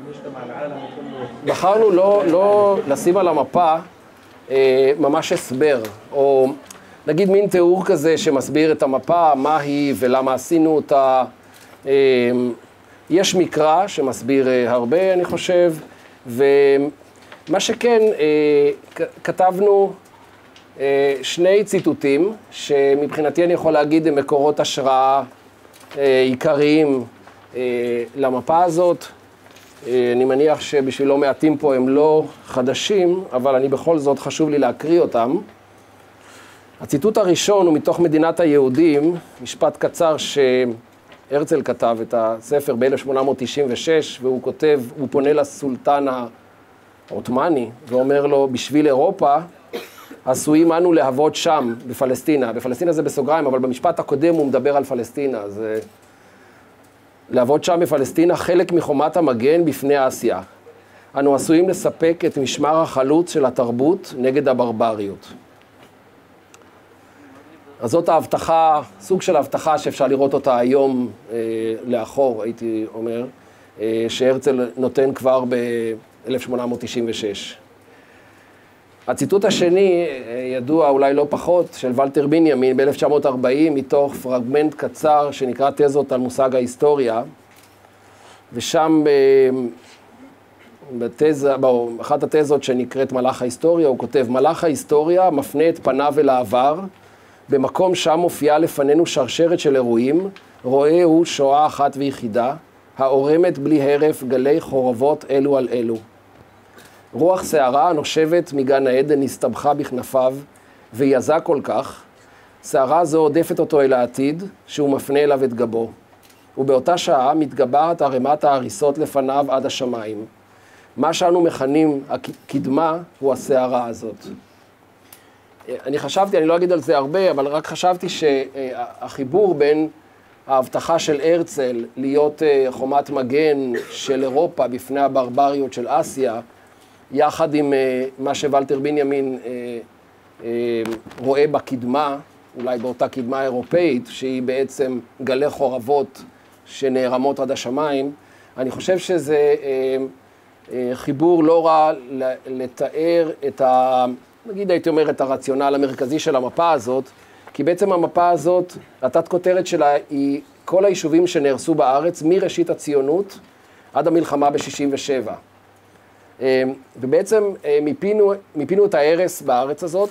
בחרנו לא לשים על המפה ממש הסבר, או נגיד מין תיאור כזה שמסביר את המפה, מה היא ולמה עשינו אותה. יש מקרא שמסביר הרבה, אני חושב, ומה שכן, כתבנו שני ציטוטים, שמבחינתי אני יכול להגיד הם מקורות השראה עיקריים למפה הזאת. אני מניח שבשביל לא מעטים פה הם לא חדשים, אבל אני בכל זאת חשוב לי להקריא אותם. הציטוט הראשון הוא מתוך מדינת היהודים, משפט קצר שהרצל כתב את הספר ב-1896, והוא כותב, הוא פונה לסולטן העות'מאני, ואומר לו, בשביל אירופה, עשויים אנו להוות שם, בפלסטינה. בפלסטינה זה בסוגריים, אבל במשפט הקודם הוא מדבר על פלסטינה. אז להוות שם בפלסטינה חלק מחומת המגן בפני אסיה. אנו עשויים לספק את משמר החלוץ של התרבות נגד הברבריות. אז זאת ההבטחה, סוג של הבטחה שאפשר לראות אותה היום לאחור, הייתי אומר, שהרצל נותן כבר ב-1896. הציטוט השני, ידוע אולי לא פחות, של ולטר בנימין ב-1940, מתוך פרגמנט קצר שנקרא תזות על מושג ההיסטוריה, ושם באחת התזות שנקראת מלאך ההיסטוריה, הוא כותב, מלאך ההיסטוריה מפנה את פניו אל העבר, במקום שם מופיעה לפנינו שרשרת של אירועים, רואה הוא שואה אחת ויחידה, העורמת בלי הרף גלי חורבות אלו על אלו. רוח שערה הנושבת מגן העדן הסתבכה בכנפיו, ויזה כל כך, שערה זו עודפת אותו אל העתיד, שהוא מפנה אליו את גבו. ובאותה שעה מתגברת ערימת ההריסות לפניו עד השמיים. מה שאנו מכנים הקדמה הוא השערה הזאת. אני חשבתי, אני לא אגיד על זה הרבה, אבל רק חשבתי שהחיבור בין ההבטחה של הרצל להיות חומת מגן של אירופה בפני הברבריות של אסיה, יחד עם מה שוולטר בנימין רואה בקדמה, אולי באותה קדמה אירופאית, שהיא בעצם גלי חורבות שנערמות עד השמיים, אני חושב שזה חיבור לא רע לתאר את נגיד הייתי אומר את הרציונל המרכזי של המפה הזאת, כי בעצם המפה הזאת, התת כותרת שלה היא כל היישובים שנהרסו בארץ מראשית הציונות עד המלחמה ב-67. ובעצם מיפינו את ההרס בארץ הזאת,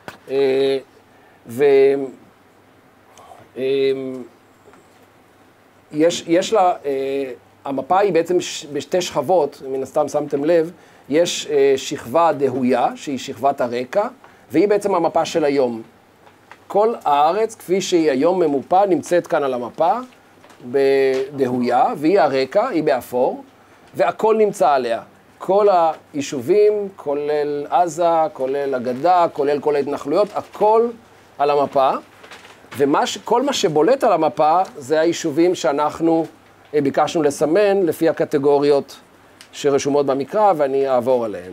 יש לה, המפה היא בעצם בשתי שכבות, מן הסתם שמתם לב, יש שכבה דהויה, שהיא שכבת הרקע, והיא בעצם המפה של היום. כל הארץ, כפי שהיא היום ממופה, נמצאת כאן על המפה, בדהויה, והיא הרקע, היא באפור, והכל נמצא עליה. כל היישובים, כולל עזה, כולל הגדה, כולל כל ההתנחלויות, הכל על המפה, וכל מה שבולט על המפה זה היישובים שאנחנו ביקשנו לסמן לפי הקטגוריות שרשומות במקרא, ואני אעבור עליהן.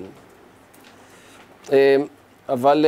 אבל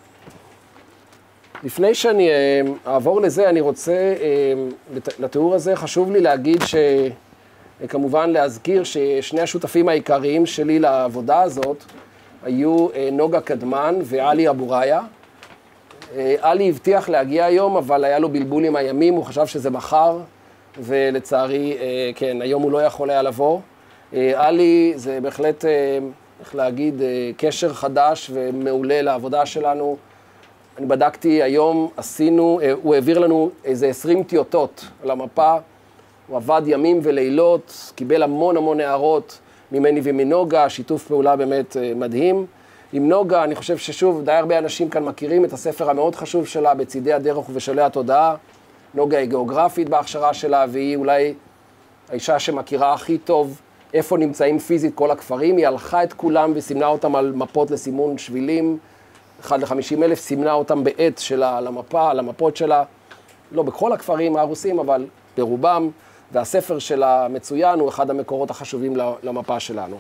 לפני שאני אעבור לזה, אני רוצה, לתיאור הזה חשוב לי להגיד כמובן להזכיר ששני השותפים העיקריים שלי לעבודה הזאת היו נוגה קדמן ואלי אבוריה. אלי הבטיח להגיע היום, אבל היה לו בלבול עם הימים, הוא חשב שזה מחר, ולצערי, כן, היום הוא לא יכול היה לבוא. אלי זה בהחלט, איך להגיד, קשר חדש ומעולה לעבודה שלנו. אני בדקתי היום, הוא העביר לנו איזה 20 טיוטות על המפה, הוא עבד ימים ולילות, קיבל המון הערות ממני ומנוגה, שיתוף פעולה באמת מדהים. עם נוגה, אני חושב ששוב, די הרבה אנשים כאן מכירים את הספר המאוד חשוב שלה, בצידי הדרך ובשולי התודעה. נוגה היא גיאוגרפית בהכשרה שלה, והיא אולי האישה שמכירה הכי טוב איפה נמצאים פיזית כל הכפרים. היא הלכה את כולם וסימנה אותם על מפות לסימון שבילים, 1 ל-50,000, סימנה אותם בעט שלה על המפה, על המפות שלה. לא בכל הכפרים הרוסים, אבל ברובם. והספר שלה מצוין, הוא אחד המקורות החשובים למפה שלנו.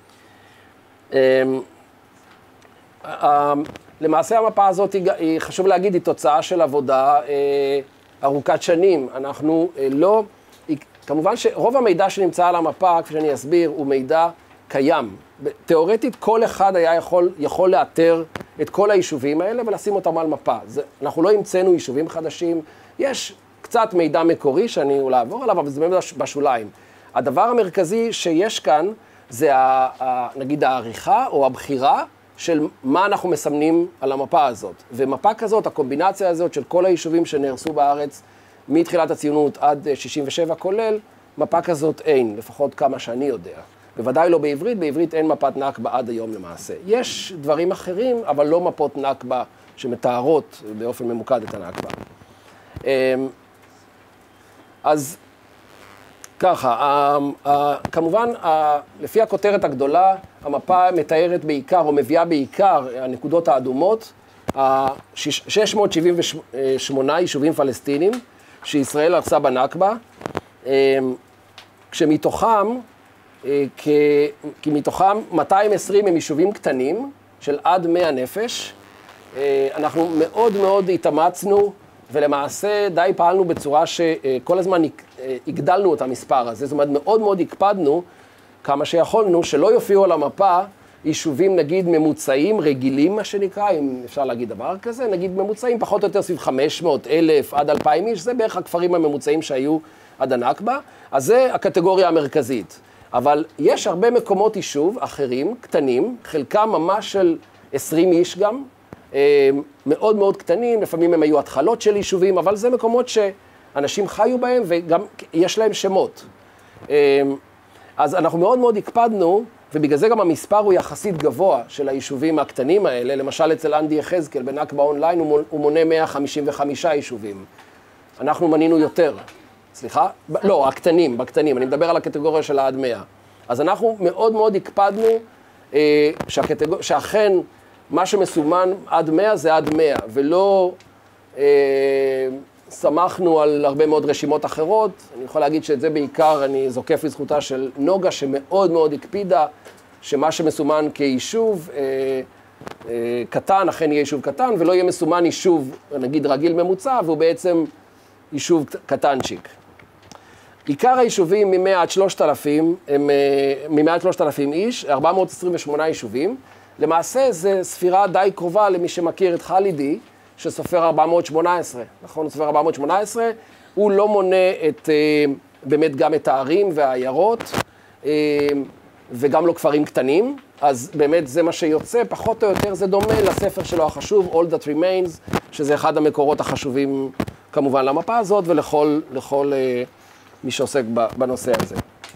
למעשה המפה הזאת, היא חשוב להגיד, היא תוצאה של עבודה ארוכת שנים. אנחנו לא, כמובן שרוב המידע שנמצא על המפה, כפי שאני אסביר, הוא מידע קיים. תיאורטית, כל אחד היה יכול לאתר את כל היישובים האלה ולשים אותם על מפה. אנחנו לא המצאנו יישובים חדשים, יש קצת מידע מקורי שאני אולי אעבור עליו, אבל זה באמת בשוליים. הדבר המרכזי שיש כאן, זה נגיד העריכה או הבחירה של מה אנחנו מסמנים על המפה הזאת. ומפה כזאת, הקומבינציה הזאת של כל היישובים שנהרסו בארץ, מתחילת הציונות עד 67 כולל, מפה כזאת אין, לפחות כמה שאני יודע. בוודאי לא בעברית, בעברית אין מפת נכבה עד היום למעשה. יש דברים אחרים, אבל לא מפות נכבה שמתארות באופן ממוקד את הנכבה. אז ככה, כמובן, לפי הכותרת הגדולה, המפה מתארת בעיקר, או מביאה בעיקר, הנקודות האדומות, 678 יישובים פלסטינים, שישראל הרסה בנכבה, כשמתוכם, כי מתוכם 220 הם יישובים קטנים, של עד 100 נפש. אנחנו מאוד מאוד התאמצנו, ולמעשה די פעלנו בצורה שכל הזמן הגדלנו את המספר הזה. זאת אומרת, מאוד מאוד הקפדנו, כמה שיכולנו, שלא יופיעו על המפה יישובים, נגיד, ממוצעים, רגילים, מה שנקרא, אם אפשר להגיד דבר כזה, נגיד ממוצעים פחות או יותר סביב 500, 1,000 עד 2,000 איש, זה בערך הכפרים הממוצעים שהיו עד הנכבה, אז זה הקטגוריה המרכזית. אבל יש הרבה מקומות יישוב אחרים, קטנים, חלקם ממש של 20 איש גם, מאוד מאוד קטנים, לפעמים הם היו התחלות של יישובים, אבל זה מקומות שאנשים חיו בהם וגם יש להם שמות. אז אנחנו מאוד מאוד הקפדנו, ובגלל זה גם המספר הוא יחסית גבוה של היישובים הקטנים האלה. למשל אצל אנדי יחזקאל בנכבה אונליין הוא מונה 155 יישובים. אנחנו מנינו יותר. סליחה? לא, בקטנים. אני מדבר על הקטגוריה של עד 100. אז אנחנו מאוד מאוד הקפדנו שאכן מה שמסומן עד 100 זה עד 100, ולא שמחנו על הרבה מאוד רשימות אחרות. אני יכול להגיד שאת זה בעיקר אני זוקף לזכותה של נוגה, שמאוד מאוד הקפידה שמה שמסומן כיישוב קטן, אכן יהיה יישוב קטן, ולא יהיה מסומן יישוב, נגיד רגיל ממוצע, והוא בעצם יישוב קטנצ'יק. עיקר היישובים מ-100 עד 3,000, הם מ-100 עד 3,000 איש, 428 יישובים. למעשה זה ספירה די קרובה למי שמכיר את חלידי, שסופר 418, נכון? הוא סופר 418, הוא לא מונה באמת גם את הערים והעיירות, וגם לא כפרים קטנים, אז באמת זה מה שיוצא, פחות או יותר זה דומה לספר שלו החשוב, All That Remains, שזה אחד המקורות החשובים כמובן למפה הזאת, ולכל מי שעוסק בנושא הזה.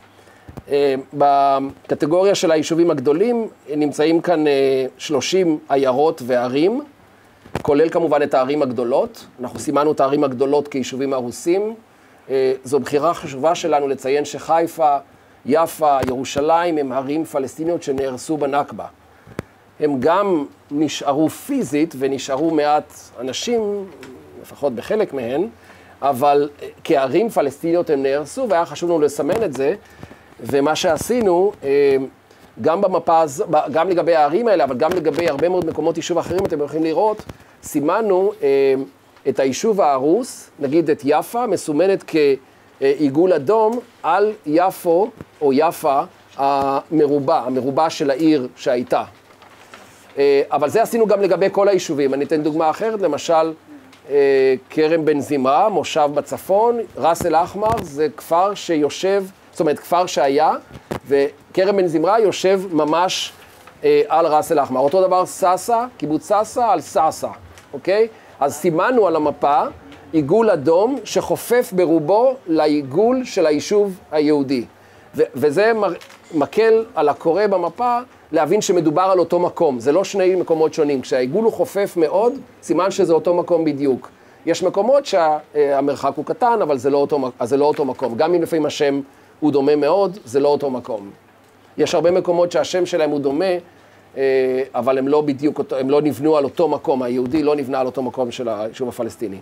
בקטגוריה של היישובים הגדולים נמצאים כאן 30 עיירות וערים, כולל כמובן את הערים הגדולות. אנחנו סימנו את הערים הגדולות כיישובים הרוסים. זו בחירה חשובה שלנו לציין שחיפה, יפה, ירושלים הם ערים פלסטיניות שנהרסו בנכבה. הם גם נשארו פיזית ונשארו מעט אנשים, לפחות בחלק מהן, אבל כערים פלסטיניות הם נהרסו והיה חשוב לנו לסמן את זה. ומה שעשינו, גם במפה, גם לגבי הערים האלה, אבל גם לגבי הרבה מאוד מקומות יישוב אחרים, אתם יכולים לראות, סימנו את היישוב ההרוס, נגיד את יפה, מסומנת כעיגול אדום על יפו או יפה המרובע של העיר שהייתה. אבל זה עשינו גם לגבי כל היישובים. אני אתן דוגמה אחרת, למשל, כרם בן זמרה, מושב בצפון, ראס אל אחמר, זה כפר שיושב, זאת אומרת, כפר שהיה, וכרם בן זמרה יושב ממש על ראס אל אחמר. אותו דבר ססה, קיבוץ ססה על ססה, אוקיי? אז סימנו על המפה עיגול אדום שחופף ברובו לעיגול של היישוב היהודי. וזה מקל על הקורא במפה להבין שמדובר על אותו מקום. זה לא שני מקומות שונים. כשהעיגול הוא חופף מאוד, סימן שזה אותו מקום בדיוק. יש מקומות שהמרחק הוא קטן, אבל זה לא אותו מקום. גם אם לפעמים השם הוא דומה מאוד, זה לא אותו מקום. יש הרבה מקומות שהשם שלהם הוא דומה, אבל הם לא בדיוק, הם לא נבנו על אותו מקום. היהודי לא נבנה על אותו מקום של היישוב הפלסטיני.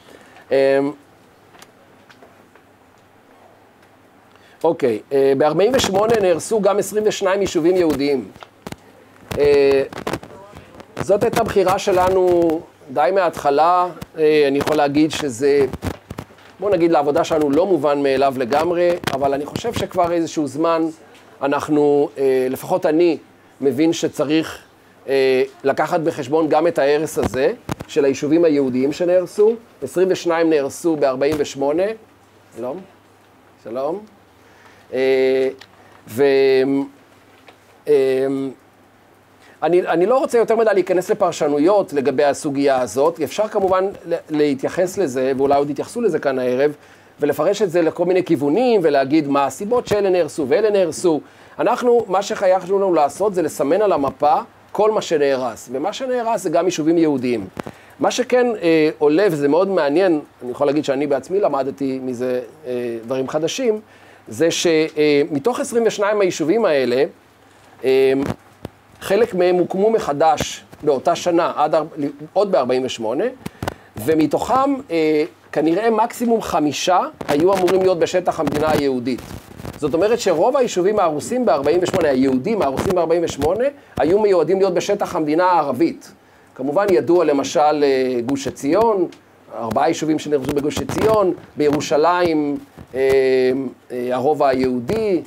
אוקיי, ב-48 נהרסו גם 22 יישובים יהודיים. זאת הייתה בחירה שלנו די מההתחלה. אני יכול להגיד שזה בוא נגיד, לעבודה שלנו לא מובן מאליו לגמרי, אבל אני חושב שכבר איזשהו זמן אנחנו, לפחות אני, מבין שצריך לקחת בחשבון גם את ההרס הזה של היישובים היהודיים שנהרסו. 22 נהרסו ב-48. שלום. שלום. אני לא רוצה יותר מדי להיכנס לפרשנויות לגבי הסוגיה הזאת. אפשר כמובן להתייחס לזה, ואולי עוד יתייחסו לזה כאן הערב, ולפרש את זה לכל מיני כיוונים, ולהגיד מה הסיבות שאלה נהרסו ואלה נהרסו. אנחנו, מה שחייבנו לנו לעשות זה לסמן על המפה כל מה שנהרס, ומה שנהרס זה גם יישובים יהודיים. מה שכן עולה, וזה מאוד מעניין, אני יכול להגיד שאני בעצמי למדתי מזה דברים חדשים, זה שמתוך 22 היישובים האלה, חלק מהם הוקמו מחדש באותה שנה, עוד ב-48, ומתוכם כנראה מקסימום 5 היו אמורים להיות בשטח המדינה היהודית. זאת אומרת שרוב היישובים ההרוסים ב-48, היהודים ההרוסים ב-48, היו מיועדים להיות בשטח המדינה הערבית. כמובן ידוע למשל גוש עציון, 4 יישובים שנהרסו בגוש עציון, בירושלים הרובע היהודי,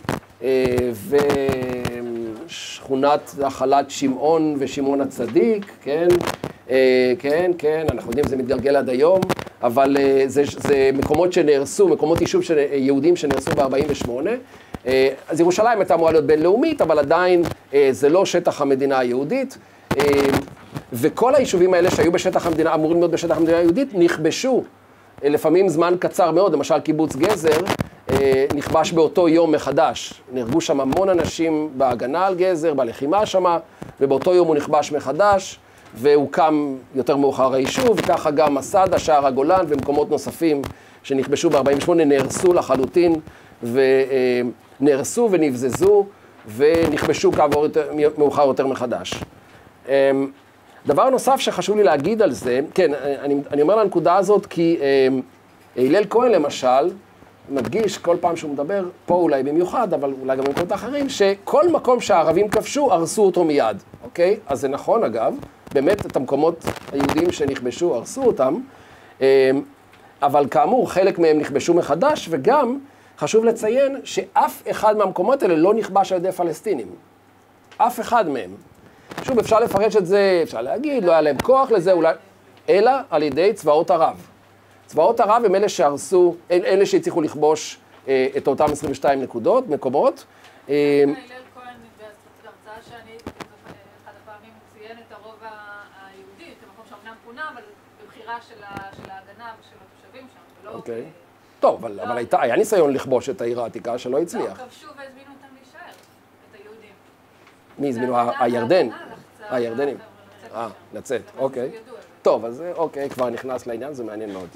ושכונת נחלת שמעון ושמעון הצדיק, כן, כן, כן, אנחנו יודעים, זה מתגלגל עד היום, אבל זה מקומות שנהרסו, מקומות יישוב יהודים שנהרסו ב-48. אז ירושלים הייתה אמורה להיות בינלאומית, אבל עדיין זה לא שטח המדינה היהודית. וכל היישובים האלה שהיו בשטח המדינה, אמורים להיות בשטח המדינה היהודית, נכבשו לפעמים זמן קצר מאוד. למשל קיבוץ גזר נכבש באותו יום מחדש. נהרגו שם המון אנשים בהגנה על גזר, בלחימה שם, ובאותו יום הוא נכבש מחדש, והוקם יותר מאוחר היישוב, וככה גם מסדה, שער הגולן ומקומות נוספים שנכבשו ב-48 נהרסו לחלוטין, ונהרסו ונבזזו, ונכבשו כעבור מאוחר יותר מחדש. דבר נוסף שחשוב לי להגיד על זה, כן, אני אומר לנקודה הזאת כי הלל כהן למשל, מדגיש כל פעם שהוא מדבר, פה אולי במיוחד, אבל אולי גם במקומות אחרים, שכל מקום שהערבים כבשו, הרסו אותו מיד, אוקיי? אז זה נכון אגב, באמת את המקומות היהודיים שנכבשו, הרסו אותם, אבל כאמור, חלק מהם נכבשו מחדש, וגם חשוב לציין שאף אחד מהמקומות האלה לא נכבש על ידי פלסטינים. אף אחד מהם. שוב, אפשר לפרש את זה, אפשר להגיד, לא היה להם כוח לזה, אולי, אלא על ידי צבאות ערב. צבאות ערב הם אלה שהרסו, אלה שהצליחו לכבוש את אותם 22 מקומות. הלל כהן, בהרצאה שאני, אחד הפעמים הוא ציין את הרובע היהודי, את המקום שאומנם פונה, אבל בבחירה של ההגנה ושל התושבים שם, ולא... אוקיי. טוב, אבל היה ניסיון לכבוש את העיר העתיקה שלא הצליח. לא, כבשו והזמינו אותם להישאר, את היהודים. מי הזמינו? הירדן? הירדנים. לצאת, אוקיי. טוב, אז אוקיי, כבר נכנס לעניין, זה מעניין מאוד.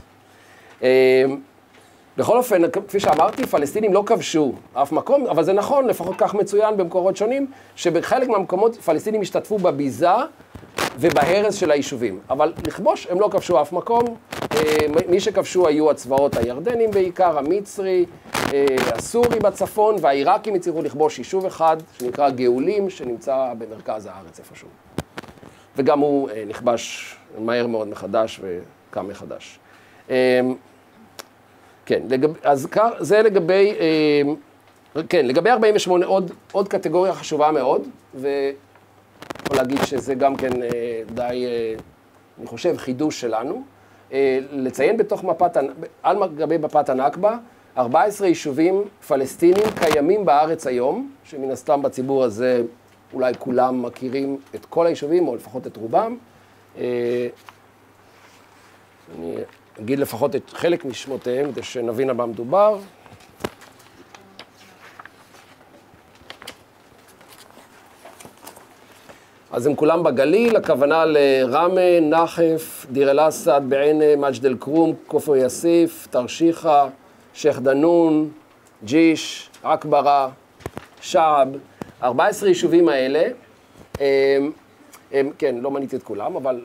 בכל אופן, כפי שאמרתי, פלסטינים לא כבשו אף מקום, אבל זה נכון, לפחות כך מצוין במקורות שונים, שבחלק מהמקומות פלסטינים השתתפו בביזה ובהרס של היישובים. אבל לכבוש הם לא כבשו אף מקום, מי שכבשו היו הצבאות הירדנים בעיקר, המצרי, הסורי בצפון, והעיראקים הצליחו לכבוש יישוב אחד שנקרא גאולים, שנמצא במרכז הארץ איפשהו. וגם הוא נכבש מהר מאוד מחדש וקם מחדש. כן, אז זה לגבי, כן, לגבי 48 עוד קטגוריה חשובה מאוד, ויכול להגיד שזה גם כן די, אני חושב, חידוש שלנו. לציין בתוך על גבי מפת הנכבה, 14 יישובים פלסטינים קיימים בארץ היום, שמן הסתם בציבור הזה אולי כולם מכירים את כל היישובים, או לפחות את רובם. אני אגיד לפחות את חלק משמותיהם, כדי שנבין על מה מדובר. אז הם כולם בגליל, הכוונה לרמה, נחף, דיר אל-אסד, בענה, מג'ד אל-כרום, כפר יאסיף, תרשיחא, שייח' דנון, ג'יש, עכברה, שעב. 14 יישובים האלה, כן, לא מניתי את כולם, אבל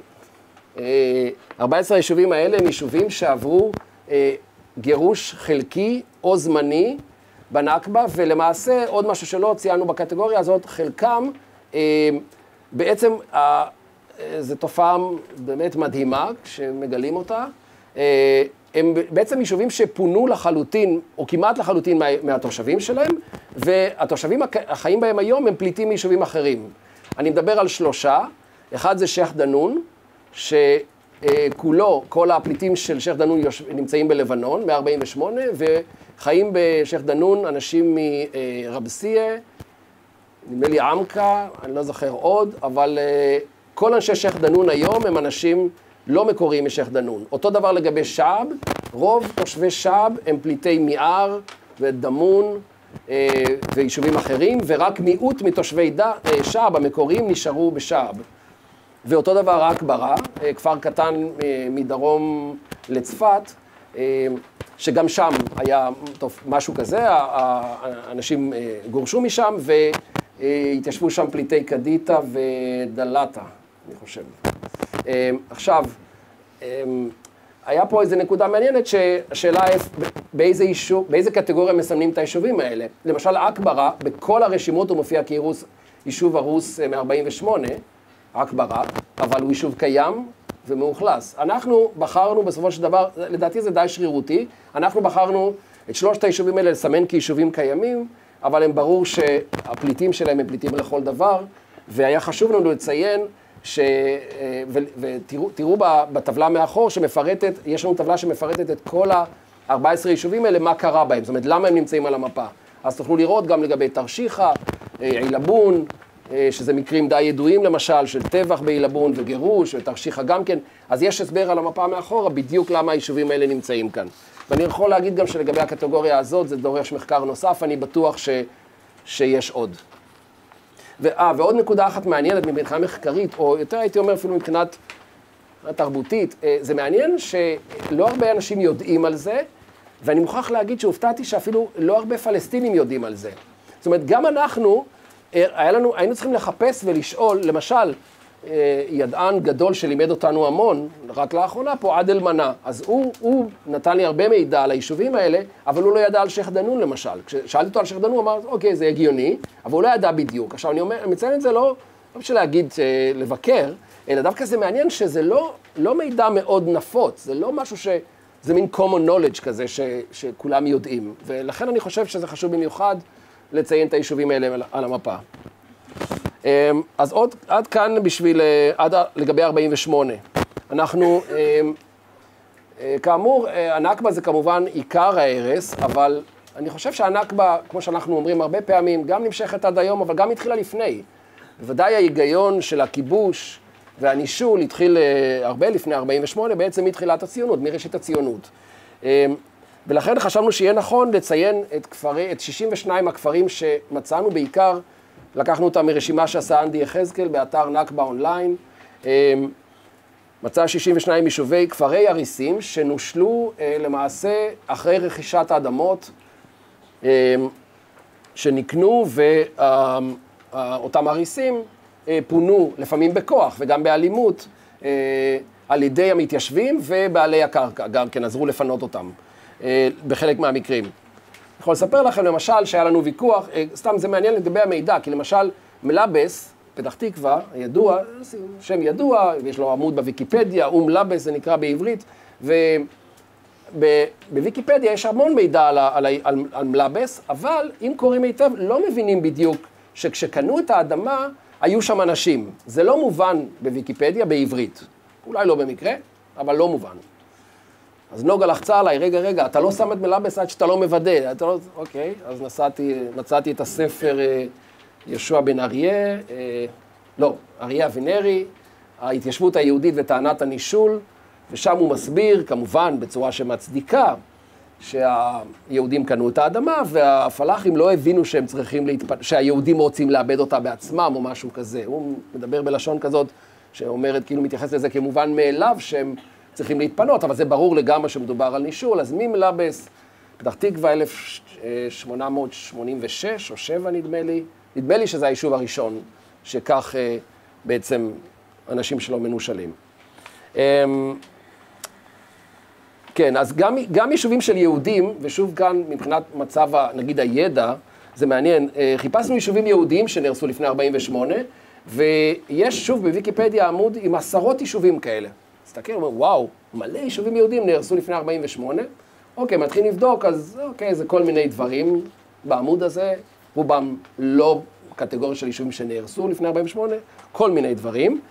14 היישובים האלה הם יישובים שעברו גירוש חלקי או זמני בנכבה, ולמעשה עוד משהו שלא ציינו בקטגוריה הזאת, חלקם בעצם זו תופעה באמת מדהימה כשמגלים אותה. הם בעצם יישובים שפונו לחלוטין, או כמעט לחלוטין מהתושבים שלהם, והתושבים החיים בהם היום הם פליטים מיישובים אחרים. אני מדבר על 3, אחד זה שייח' דנון, שכולו, כל הפליטים של שייח' דנון נמצאים בלבנון, מ-48, וחיים בשייח' דנון אנשים מרבסיה, נדמה לי עמקה, אני לא זוכר עוד, אבל כל אנשי שייח' דנון היום הם אנשים לא מקוריים משייח' דנון. אותו דבר לגבי שעב, רוב תושבי שעב הם פליטי מיער ודמון ויישובים אחרים, ורק מיעוט מתושבי שעב המקוריים נשארו בשעב. ואותו דבר עכברה, כפר קטן מדרום לצפת, שגם שם היה משהו כזה, האנשים גורשו משם והתיישבו שם פליטי קדיטה ודלתה, אני חושב. עכשיו, היה פה איזו נקודה מעניינת שהשאלה באיזה קטגוריה מסמנים את היישובים האלה. למשל, עכברה, בכל הרשימות הוא מופיע כיישוב הרוס מ-48, עכברה, אבל הוא יישוב קיים ומאוכלס. אנחנו בחרנו בסופו של דבר, לדעתי זה די שרירותי, אנחנו בחרנו את 3 היישובים האלה לסמן כיישובים קיימים, אבל הם ברור שהפליטים שלהם הם פליטים לכל דבר, והיה חשוב לנו לציין ותראו בטבלה מאחור שמפרטת, יש לנו טבלה שמפרטת את כל ה-14 יישובים האלה, מה קרה בהם, זאת אומרת, למה הם נמצאים על המפה. אז תוכלו לראות גם לגבי תרשיחא, עילבון, שזה מקרים די ידועים למשל, של טבח בעילבון וגירוש, ותרשיחא גם כן, אז יש הסבר על המפה מאחורה, בדיוק למה היישובים האלה נמצאים כאן. ואני יכול להגיד גם שלגבי הקטגוריה הזאת, זה דורש מחקר נוסף, אני בטוח שיש עוד. ועוד נקודה אחת מעניינת מבחינה מחקרית, או יותר הייתי אומר אפילו מבחינת תרבותית, זה מעניין שלא הרבה אנשים יודעים על זה, ואני מוכרח להגיד שהופתעתי שאפילו לא הרבה פלסטינים יודעים על זה. זאת אומרת, גם אנחנו, היינו צריכים לחפש ולשאול, למשל, ידען גדול שלימד אותנו המון, רק לאחרונה פה, עדל מנה. אז הוא נתן לי הרבה מידע על היישובים האלה, אבל הוא לא ידע על שייח' דנון למשל. כששאלתי אותו על שייח' דנון, הוא אמר, אוקיי, זה הגיוני, אבל הוא לא ידע בדיוק. עכשיו, אני מציין את זה לא בשביל להגיד, לבקר, אלא דווקא זה מעניין שזה לא מידע מאוד נפוץ, זה לא משהו זה מין common knowledge כזה שכולם יודעים. ולכן אני חושב שזה חשוב במיוחד לציין את היישובים האלה על המפה. אז עד כאן לגבי 48. אנחנו, כאמור, הנכבה זה כמובן עיקר ההרס, אבל אני חושב שהנכבה, כמו שאנחנו אומרים הרבה פעמים, גם נמשכת עד היום, אבל גם התחילה לפני. בוודאי ההיגיון של הכיבוש והנישול התחיל הרבה לפני 48, בעצם מתחילת הציונות, מראשית הציונות. ולכן חשבנו שיהיה נכון לציין את 62 הכפרים שמצאנו בעיקר, לקחנו אותם מרשימה שעשה אנדי יחזקאל באתר נכבה אונליין, מצא 62 יישובי כפרי הריסים שנושלו למעשה אחרי רכישת האדמות שנקנו, ואותם הריסים פונו לפעמים בכוח וגם באלימות על ידי המתיישבים ובעלי הקרקע, גם כן עזרו לפנות אותם בחלק מהמקרים. אני יכול לספר לכם למשל שהיה לנו ויכוח, סתם זה מעניין לגבי המידע, כי למשל מלאבס, פתח תקווה, ידוע, שם ידוע, ויש לו עמוד בוויקיפדיה, מלאבס זה נקרא בעברית, ובוויקיפדיה יש המון מידע על מלאבס, אבל אם קוראים היטב לא מבינים בדיוק שכשקנו את האדמה היו שם אנשים. זה לא מובן בוויקיפדיה בעברית, אולי לא במקרה, אבל לא מובן. אז נוגה לחצה עליי, רגע, אתה לא שם את מלאבס עד שאתה לא מוודא. אוקיי, אז מצאתי את הספר יהושע בן אריה, אריה אבינרי, ההתיישבות היהודית וטענת הנישול, ושם הוא מסביר, כמובן בצורה שמצדיקה, שהיהודים קנו את האדמה, והפלאחים לא הבינו שהיהודים רוצים לאבד אותה בעצמם או משהו כזה. הוא מדבר בלשון כזאת שאומרת, כאילו מתייחס לזה כמובן מאליו שהם צריכים להתפנות, אבל זה ברור לגמרי שמדובר על נישול. אז ממלאבס, פתח תקווה 1886 או 7 נדמה לי שזה היישוב הראשון, שכך בעצם אנשים שלו מנושלים. כן, אז גם יישובים של יהודים, ושוב כאן מבחינת מצב, נגיד הידע, זה מעניין, חיפשנו יישובים יהודיים שנהרסו לפני 48, ויש שוב בוויקיפדיה עמוד עם 10 יישובים כאלה. מסתכל, אומר, וואו, מלא יישובים יהודים נהרסו לפני 48. אוקיי, מתחיל לבדוק, אז אוקיי, זה כל מיני דברים בעמוד הזה, רובם לא קטגוריה של יישובים שנהרסו לפני 48, כל מיני דברים.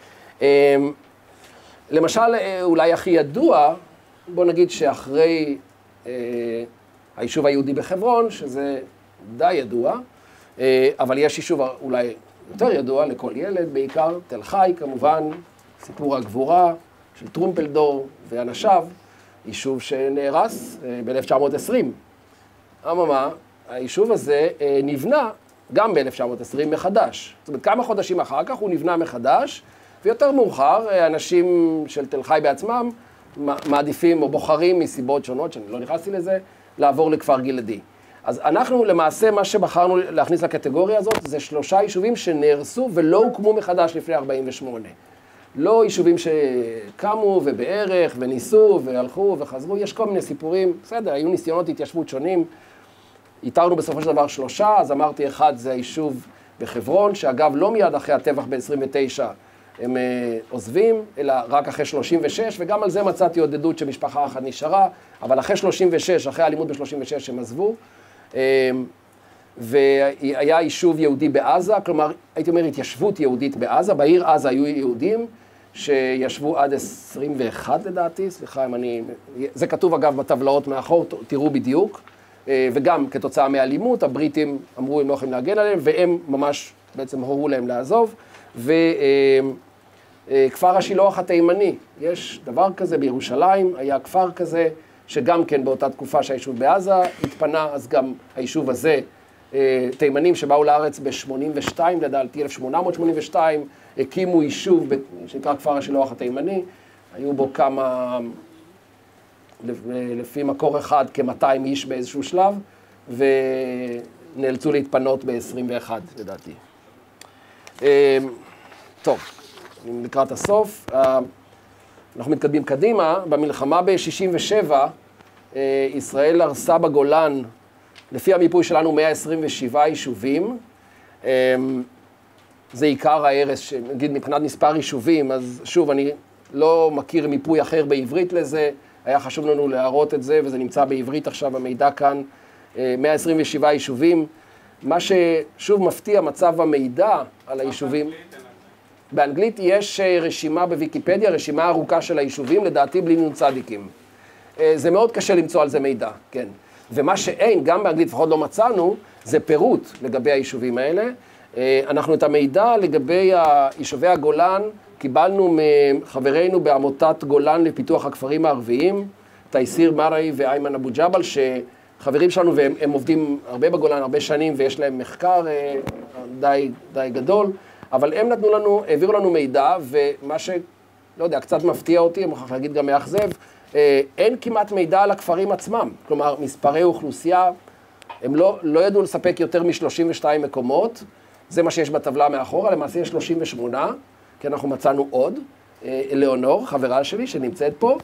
למשל, אולי הכי ידוע, בוא נגיד שאחרי היישוב היהודי בחברון, שזה די ידוע, אבל יש יישוב אולי יותר ידוע לכל ילד, בעיקר תל חי כמובן, סיפור הגבורה של טרומפלדור ואנשיו, יישוב שנהרס ב-1920. אממה, היישוב הזה נבנה גם ב-1920 מחדש. זאת אומרת, כמה חודשים אחר כך הוא נבנה מחדש, ויותר מאוחר, אנשים של תל חי בעצמם מעדיפים או בוחרים מסיבות שונות, שאני לא נכנסתי לזה, לעבור לכפר גלעדי. אז אנחנו למעשה, מה שבחרנו להכניס לקטגוריה הזאת, זה 3 יישובים שנהרסו ולא הוקמו מחדש לפני 48. לא יישובים שקמו ובערך וניסו והלכו וחזרו, יש כל מיני סיפורים, בסדר, היו ניסיונות התיישבות שונים. איתרנו בסופו של דבר 3, אז אמרתי אחד זה היישוב בחברון, שאגב לא מיד אחרי הטבח ב-29 הם עוזבים, אלא רק אחרי 36, וגם על זה מצאתי עודדות שמשפחה אחת נשארה, אבל אחרי 36, אחרי האלימות ב-36 הם עזבו, והיה יישוב יהודי בעזה, כלומר, הייתי אומר התיישבות יהודית בעזה, בעיר עזה היו יהודים שישבו עד 21 לדעתי, סליחה אם אני, זה כתוב אגב בטבלאות מאחור, תראו בדיוק, וגם כתוצאה מהאלימות, הבריטים אמרו הם לא יכולים להגן עליהם, והם ממש בעצם הורו להם לעזוב, וכפר השילוח התימני, יש דבר כזה בירושלים, היה כפר כזה, שגם כן באותה תקופה שהיישוב בעזה התפנה, אז גם היישוב הזה, תימנים שבאו לארץ ב-82, לדעתי 1882, הקימו יישוב שנקרא כפר השילוח התימני, היו בו כמה, לפי מקור אחד, כ-200 איש באיזשהו שלב, ונאלצו להתפנות ב-21, לדעתי. טוב, לקראת הסוף, אנחנו מתקדמים קדימה, במלחמה ב-67, ישראל הרסה בגולן, לפי המיפוי שלנו 127 יישובים, זה עיקר ההרס, נגיד מבחינת מספר יישובים, אז שוב, אני לא מכיר מיפוי אחר בעברית לזה, היה חשוב לנו להראות את זה, וזה נמצא בעברית עכשיו, המידע כאן, 127 יישובים, מה ששוב מפתיע, מצב המידע על היישובים. באנגלית יש רשימה בוויקיפדיה, רשימה ארוכה של היישובים, לדעתי בלי נון צדיקים. זה מאוד קשה למצוא על זה מידע, כן. ומה שאין, גם באנגלית לפחות לא מצאנו, זה פירוט לגבי היישובים האלה. אנחנו את המידע לגבי יישובי הגולן קיבלנו מחברינו בעמותת גולן לפיתוח הכפרים הערביים, תייסיר מראי ואיימן אבו ג'בל, שחברים שלנו והם עובדים הרבה בגולן, הרבה שנים, ויש להם מחקר די גדול, אבל הם נתנו לנו, העבירו לנו מידע, ומה שלא יודע, קצת מפתיע אותי, אני מוכרח להגיד גם מאכזב, אין כמעט מידע על הכפרים עצמם, כלומר מספרי אוכלוסייה, הם לא ידעו לספק יותר מ-32 מקומות, זה מה שיש בטבלה מאחורה, למעשה יש 38, כי אנחנו מצאנו עוד, אלאונור, חברה שלי שנמצאת פה,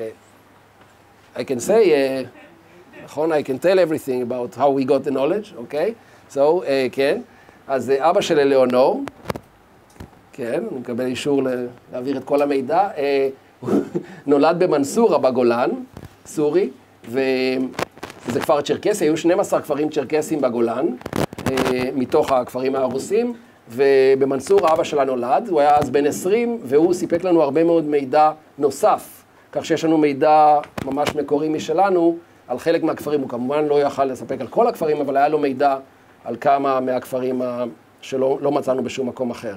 I can say, נכון, I can tell everything about how we got the knowledge, אוקיי? So, כן, אז אבא של אלאונור, כן, אני מקבל אישור להעביר את כל המידע, נולד במנסורה בגולן, סורי, וזה כפר צ'רקסי, היו 12 כפרים צ'רקסים בגולן, מתוך הכפרים הרוסים, ובמנסורה אבא שלה נולד, הוא היה אז בן 20, והוא סיפק לנו הרבה מאוד מידע נוסף, כך שיש לנו מידע ממש מקורי משלנו, על חלק מהכפרים, הוא כמובן לא יכל לספק על כל הכפרים, אבל היה לו מידע על כמה מהכפרים שלא מצאנו בשום מקום אחר.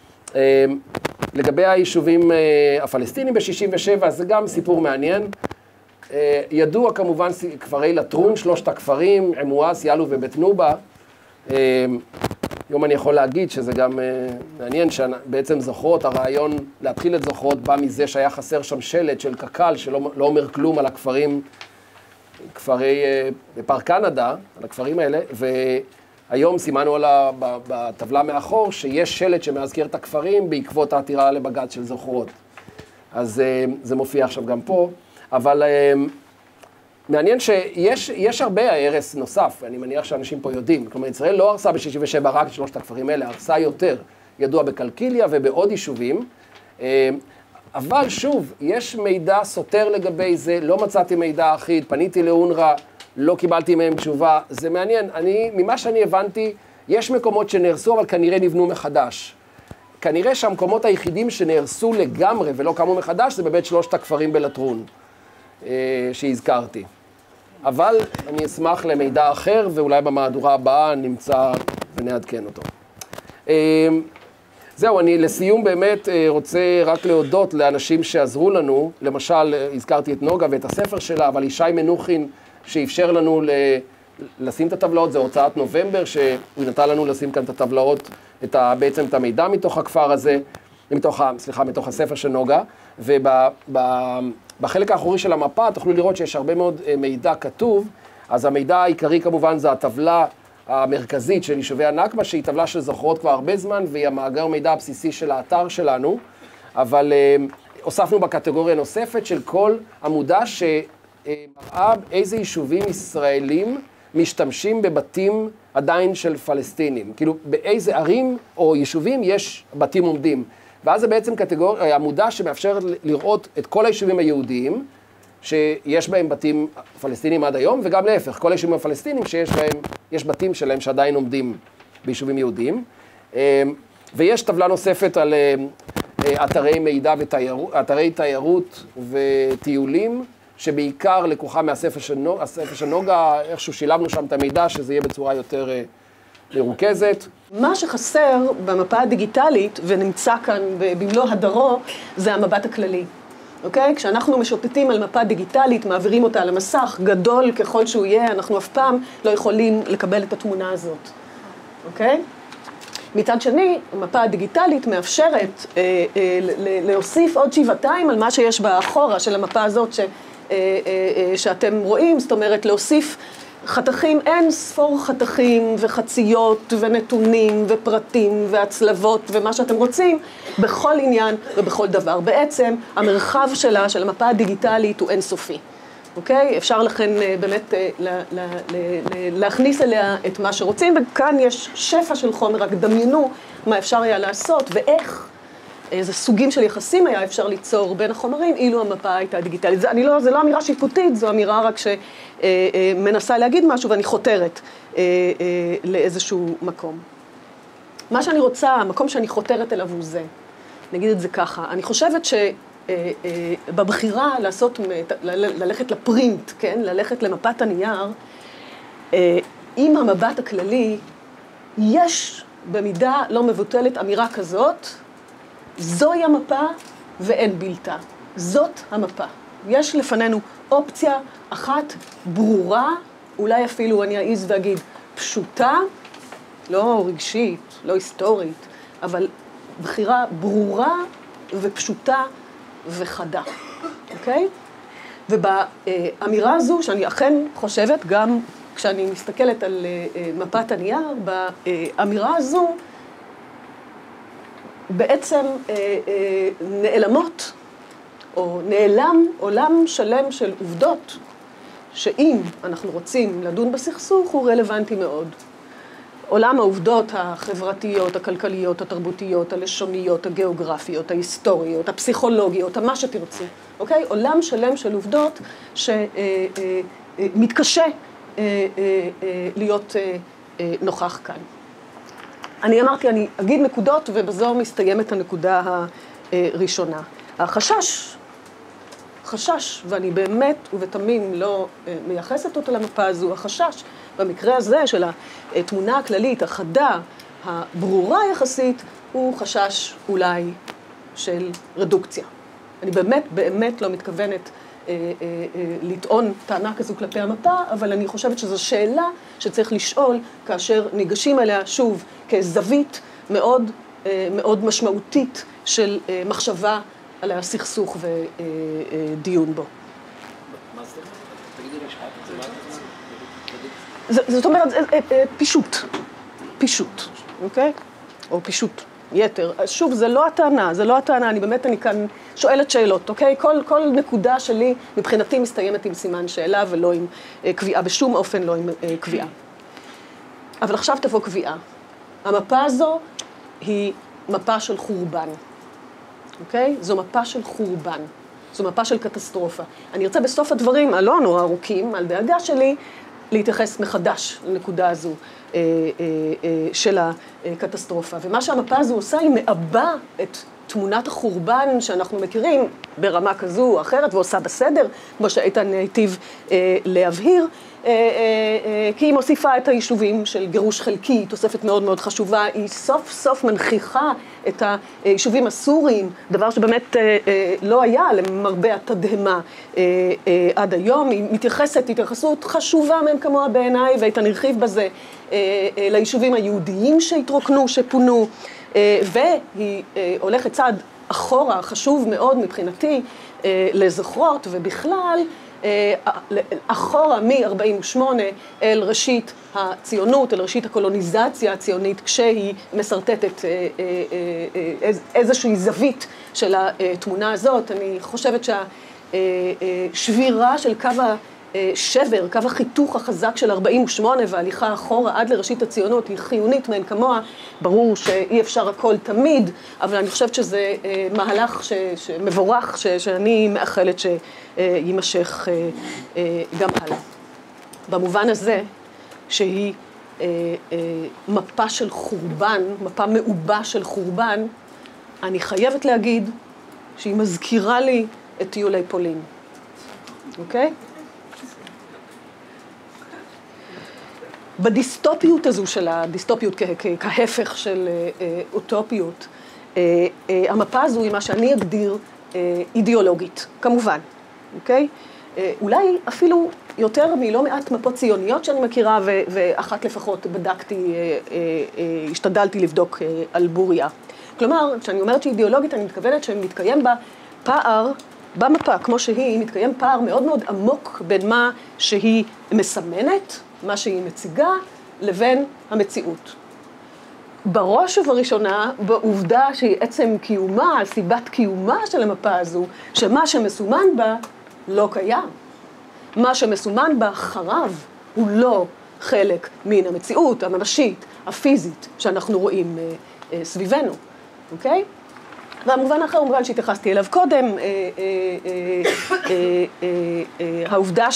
לגבי היישובים הפלסטינים ב-67, זה גם סיפור מעניין. ידוע כמובן כפרי לטרון, 3 הכפרים, עמואס, יאלו ובית נובה. היום אני יכול להגיד שזה גם מעניין, שבעצם זוכרות, הרעיון להתחיל את זוכרות בא מזה שהיה חסר שם שלט של קק"ל, שלא אומר כלום על הכפרים, כפרי בפארק קנדה, על הכפרים האלה, והיום סימנו בטבלה מאחור שיש שלט שמזכיר את הכפרים בעקבות העתירה לבג"ץ של זוכרות. אז זה מופיע עכשיו גם פה, אבל מעניין שיש הרבה הרס נוסף, אני מניח שאנשים פה יודעים. כלומר, ישראל לא הרסה ב-67 רק 3 הכפרים האלה, הרסה יותר, ידוע בקלקיליה ובעוד יישובים. אבל שוב, יש מידע סותר לגבי זה, לא מצאתי מידע אחיד, פניתי לאונר"א, לא קיבלתי מהם תשובה, זה מעניין. ממה שאני הבנתי, יש מקומות שנהרסו, אבל כנראה נבנו מחדש. כנראה שהמקומות היחידים שנהרסו לגמרי ולא קמו מחדש, זה בבית 3 הכפרים בלטרון, שהזכרתי. אבל אני אשמח למידע אחר, ואולי במהדורה הבאה נמצא ונעדכן אותו. זהו, אני לסיום באמת רוצה רק להודות לאנשים שעזרו לנו, למשל, הזכרתי את נוגה ואת הספר שלה, אבל ישי מנוחין שאפשר לנו לשים את הטבלאות, זה הוצאת נובמבר, שהוא נתן לנו לשים כאן את הטבלאות, בעצם את המידע מתוך הכפר הזה, מתוך הספר של נוגה, ובחלק האחורי של המפה תוכלו לראות שיש הרבה מאוד מידע כתוב, אז המידע העיקרי כמובן זה הטבלה המרכזית של יישובי הנכבה, שהיא טבלה שזוכרות כבר הרבה זמן, והיא המאגר מידע הבסיסי של האתר שלנו, אבל הוספנו בקטגוריה נוספת של כל עמודה שמראה איזה יישובים ישראלים משתמשים בבתים עדיין של פלסטינים. כאילו באיזה ערים או יישובים יש בתים עומדים. ואז זה בעצם עמודה שמאפשרת לראות את כל היישובים היהודיים, שיש בהם בתים פלסטינים עד היום, וגם להפך, כל היישובים הפלסטינים יש בתים שלהם שעדיין עומדים ביישובים יהודיים. ויש טבלה נוספת על אתרי מידע אתרי תיירות וטיולים, שבעיקר לקוחה מהספר של נוגה, איכשהו שילבנו שם את המידע, שזה יהיה בצורה יותר מרוכזת. מה שחסר במפה הדיגיטלית, ונמצא כאן במלוא הדרו, זה המבט הכללי. אוקיי? כשאנחנו משוטטים על מפה דיגיטלית, מעבירים אותה על המסך, גדול ככל שהוא יהיה, אנחנו אף פעם לא יכולים לקבל את התמונה הזאת. אוקיי? מצד שני, המפה הדיגיטלית מאפשרת להוסיף עוד שבעתיים על מה שיש באחורה של המפה הזאת שאתם רואים, זאת אומרת להוסיף חתכים, אין ספור חתכים וחציות ונתונים ופרטים והצלבות ומה שאתם רוצים בכל עניין ובכל דבר. בעצם המרחב שלה, של המפה הדיגיטלית, הוא אינסופי. אוקיי? אפשר לכן באמת להכניס אליה את מה שרוצים, וכאן יש שפע של חומר, רק דמיינו מה אפשר היה לעשות ואיך, איזה סוגים של יחסים היה אפשר ליצור בין החומרים, אילו המפה הייתה דיגיטלית. זה לא אמירה שיפוטית, זו אמירה רק שמנסה להגיד משהו, ואני חותרת לאיזשהו מקום. מה שאני רוצה, המקום שאני חותרת אליו הוא זה. נגיד את זה ככה. אני חושבת שבבחירה ללכת לפרינט, כן? ללכת למפת הנייר, עם המבט הכללי, יש במידה לא מבוטלת אמירה כזאת, זוהי המפה ואין בלתה. זאת המפה. יש לפנינו אופציה אחת ברורה, אולי אפילו אני אעז ואגיד פשוטה, לא רגשית, לא היסטורית, אבל בחירה ברורה ופשוטה וחדה. אוקיי? ובאמירה הזו, שאני אכן חושבת, גם כשאני מסתכלת על מפת הנייר, באמירה הזו, בעצם נעלמות, או נעלם עולם שלם של עובדות, שאם אנחנו רוצים לדון בסכסוך, הוא רלוונטי מאוד. עולם העובדות החברתיות, הכלכליות, התרבותיות, הלשוניות, הגיאוגרפיות, ההיסטוריות, הפסיכולוגיות, מה שתרצו. אוקיי? עולם שלם של עובדות שמתקשה להיות נוכח כאן. אני אמרתי, אני אגיד נקודות, ובזו מסתיימת הנקודה הראשונה. החשש, ואני באמת ובתמים לא מייחסת אותו למפה הזו, החשש במקרה הזה של התמונה הכללית, החדה, הברורה יחסית, הוא חשש אולי של רדוקציה. אני באמת לא מתכוונת לטעון טענה כזו כלפי המפה, אבל אני חושבת שזו שאלה שצריך לשאול כאשר ניגשים אליה שוב כזווית מאוד מאוד משמעותית של מחשבה על הסכסוך ודיון בו. מה זאת אומרת? תגידי משפט, זאת אומרת, פישוט, אוקיי? או פישוט יתר. שוב, זה לא הטענה, אני כאן שואלת שאלות, אוקיי? כל נקודה שלי מבחינתי מסתיימת עם סימן שאלה ולא עם קביעה, בשום אופן לא עם קביעה. אבל עכשיו תבוא קביעה. המפה הזו היא מפה של חורבן. אוקיי? זו מפה של חורבן, זו מפה של קטסטרופה. אני ארצה בסוף הדברים, הלא נורא ארוכים, על דאגה שלי, להתייחס מחדש לנקודה הזו של הקטסטרופה. ומה שהמפה הזו עושה, היא מעבה את תמונת החורבן שאנחנו מכירים ברמה כזו או אחרת, ועושה בסדר, כמו שאיתן היטיב להבהיר, כי היא מוסיפה את היישובים של גירוש חלקי, תוספת מאוד מאוד חשובה, היא סוף סוף מנכיחה את היישובים הסוריים, דבר שבאמת לא היה למרבה התדהמה עד היום, היא מתייחסת התייחסות חשובה מהם כמוה בעיניי, ואיתן הרחיב בזה ליישובים היהודיים שהתרוקנו, שפונו, והיא הולכת צעד אחורה, חשוב מאוד מבחינתי, לזכרות ובכלל, אחורה מ-48 אל ראשית הציונות, אל ראשית הקולוניזציה הציונית, כשהיא מסרטטת איזושהי זווית של התמונה הזאת. אני חושבת שהשבירה של קו השבר, קו החיתוך החזק של 48 וההליכה אחורה עד לראשית הציונות היא חיונית מאין כמוה. ברור שאי אפשר הכל תמיד, אבל אני חושבת שזה מהלך מבורך שאני מאחלת שיימשך גם הלאה. במובן הזה שהיא מפה של חורבן, מפה מעובה של חורבן, אני חייבת להגיד שהיא מזכירה לי את טיולי פולין. אוקיי? בדיסטופיות הזו של הדיסטופיות כהפך של אוטופיות, המפה הזו היא מה שאני אגדיר אידיאולוגית, כמובן, אוקיי? אולי אפילו יותר מלא מעט מפות ציוניות שאני מכירה, ואחת לפחות בדקתי, השתדלתי לבדוק על בוריה. כלומר, כשאני אומרת שהיא אידיאולוגית, אני מתכוונת שמתקיים בה פער, במפה, כמו שהיא, מתקיים פער מאוד מאוד עמוק בין מה שהיא מסמנת, מה שהיא מציגה, לבין המציאות. בראש ובראשונה, בעובדה שהיא עצם קיומה, סיבת קיומה של המפה הזו, שמה שמסומן בה לא קיים. מה שמסומן בה חרב הוא לא חלק מן המציאות הממשית, הפיזית, שאנחנו רואים סביבנו, אוקיי? והמובן האחר הוא מובן שהתייחסתי אליו קודם, העובדה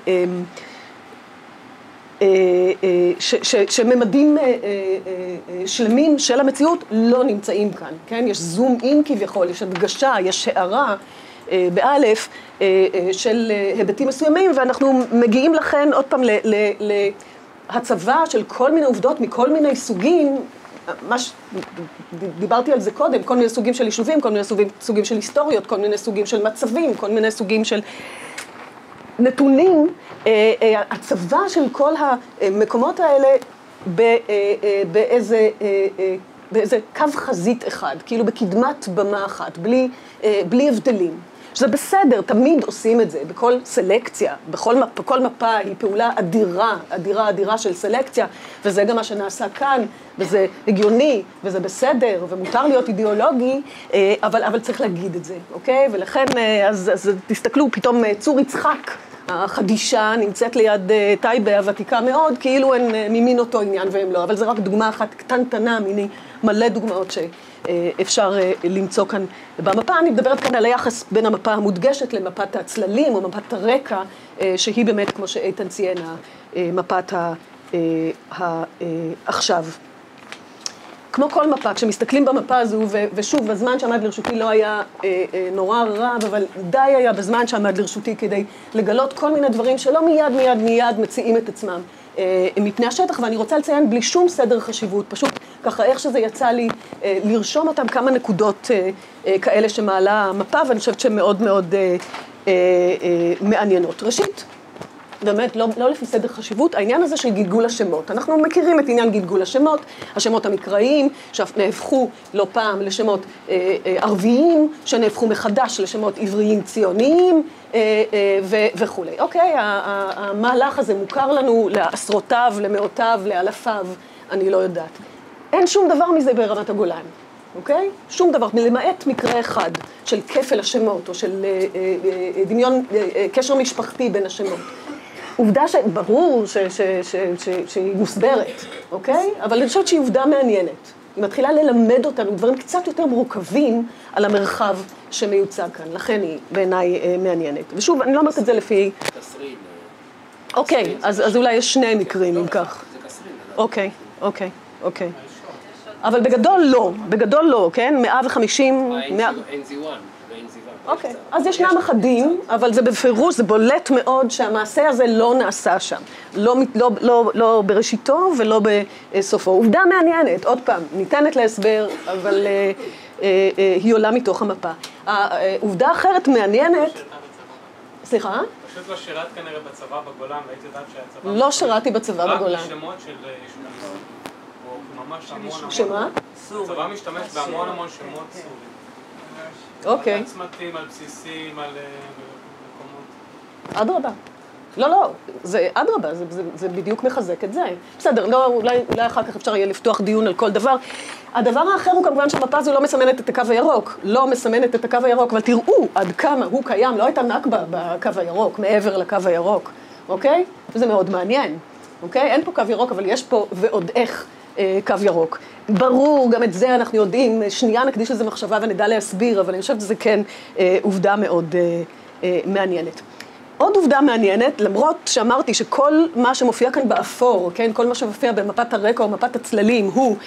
שממדים שלמים של המציאות לא נמצאים כאן, כן? יש זום אין כביכול, יש הדגשה, יש הערה באלף של היבטים מסוימים, ואנחנו מגיעים לכן עוד פעם להצבה של כל מיני עובדות מכל מיני סוגים, דיברתי על זה קודם, כל מיני סוגים של יישובים, כל מיני סוגים של היסטוריות, כל מיני סוגים של מצבים, כל מיני סוגים של נתונים, הצבה של כל המקומות האלה באיזה קו חזית אחד, כאילו בקדמת במה אחת, בלי הבדלים. שזה בסדר, תמיד עושים את זה, בכל סלקציה, בכל מפה היא פעולה אדירה של סלקציה, וזה גם מה שנעשה כאן, וזה הגיוני, וזה בסדר, ומותר להיות אידיאולוגי, אבל צריך להגיד את זה, אוקיי? ולכן, אז תסתכלו, פתאום צור יצחק, החדישה נמצאת ליד טייבה הוותיקה מאוד, כאילו הן ממין אותו עניין והם לא, אבל זה רק דוגמה אחת קטנטנה מיני מלא דוגמאות שאפשר למצוא כאן במפה. אני מדברת כאן על היחס בין המפה המודגשת למפת הצללים או מפת הרקע, שהיא באמת, כמו שאיתן ציין, מפת עכשיו. כמו כל מפה, כשמסתכלים במפה הזו, ושוב, בזמן שעמד לרשותי לא היה נורא רב, אבל די היה בזמן שעמד לרשותי כדי לגלות כל מיני דברים שלא מיד מציעים את עצמם מפני השטח, ואני רוצה לציין בלי שום סדר חשיבות, פשוט ככה איך שזה יצא לי לרשום אותם כמה נקודות כאלה שמעלה המפה, ואני חושבת שהן מאוד מאוד מעניינות. ראשית, באמת, לא לפי סדר חשיבות, העניין הזה של גלגול השמות. אנחנו מכירים את עניין גלגול השמות, השמות המקראיים, שנהפכו לא פעם לשמות ערביים, שנהפכו מחדש לשמות עבריים ציוניים וכו'. אוקיי, המהלך הזה מוכר לנו לעשרותיו, למאותיו, לאלפיו, אני לא יודעת. אין שום דבר מזה ברמת הגולן, אוקיי? שום דבר, למעט מקרה אחד של כפל השמות, או של דמיון, קשר משפחתי בין השמות. עובדה שברור שהיא מוסברת, אוקיי? אבל אני חושבת שהיא עובדה מעניינת. היא מתחילה ללמד אותנו דברים קצת יותר מורכבים על המרחב שמיוצג כאן. לכן היא בעיניי מעניינת. ושוב, אני לא אומרת את זה לפי... תסרין. אוקיי, אז אולי יש שני מקרים אם כך. זה תסרין. אוקיי. אבל בגדול לא, כן? 150... אין זיוון. אוקיי, אז ישנם אחדים, אבל זה בפירוש, זה בולט מאוד שהמעשה הזה לא נעשה שם. לא בראשיתו ולא בסופו. עובדה מעניינת, עוד פעם, ניתנת להסבר, אבל היא עולה מתוך המפה. עובדה אחרת מעניינת... סליחה? פשוט לא שירת כנראה בצבא בגולן, והיית יודעת שהצבא... לא שירתי בצבא בגולן. רק בשמות של יישובים, או ממש המון... שמה? הצבא משתמש בהמון שמות סוריים. אוקיי. על צמתים, על בסיסים, על מקומות. אדרבה. לא, זה אדרבה, זה בדיוק מחזק את זה. בסדר, לא, אולי אחר כך אפשר יהיה לפתוח דיון על כל דבר. הדבר האחר הוא כמובן שהמפה הזו לא מסמנת את הקו הירוק. לא מסמנת את הקו הירוק, אבל תראו עד כמה הוא קיים, לא הייתה נכבה בקו הירוק, מעבר לקו הירוק, אוקיי? וזה מאוד מעניין, אוקיי? אין פה קו ירוק, אבל יש פה ועוד איך קו ירוק. ברור, גם את זה אנחנו יודעים, שנייה נקדיש לזה מחשבה ונדע להסביר, אבל אני חושבת שזה כן עובדה מאוד מעניינת. עוד עובדה מעניינת, למרות שאמרתי שכל מה שמופיע כאן באפור, כן, כל מה שמופיע במפת הרקע או מפת הצללים הוא